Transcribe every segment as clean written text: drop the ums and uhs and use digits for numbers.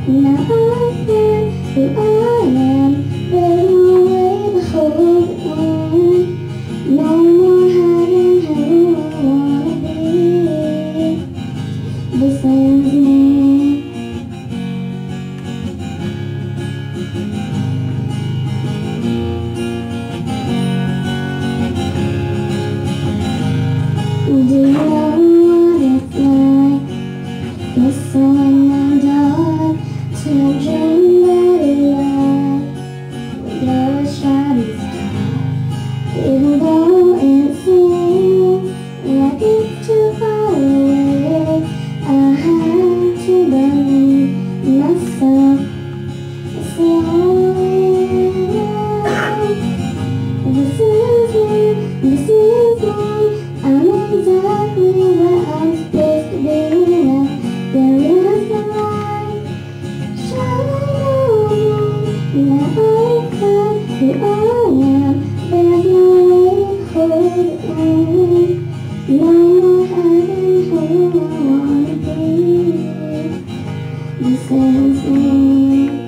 Now I find who I am. There's no way to hold it in. No more hiding who I wanna be. This is me. Do you know what it's like? It's so in the dark to dream that you lie. With your shining star, even though it seems like it's too far away, I have to believe myself. It's the only way. This is me, this is me. I'm exactly where I'm supposed to be now. There is the light shining on me. Now I find who I am. There's no way to hold it in. No more hiding who I wanna be. This is me.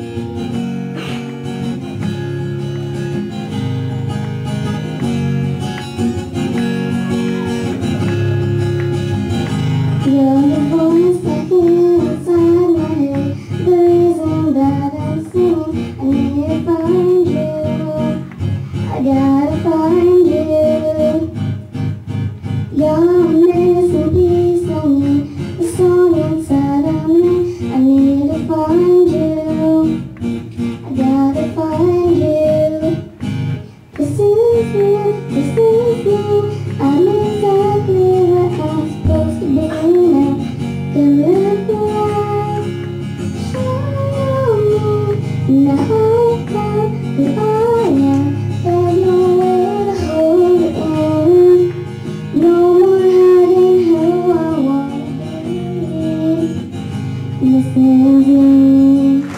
You're the voice I hear inside my head, the reason that I'm singing. I need to find you, I gotta find you. You're a missing piece of me, the song inside of me. I need to find you, I gotta find you. This is me, this is me. I'm exactly where I'm supposed to be now. There is the light shining on me. Now I found who I am. There's no way to hold it in. No more hiding who I wanna be. This is me.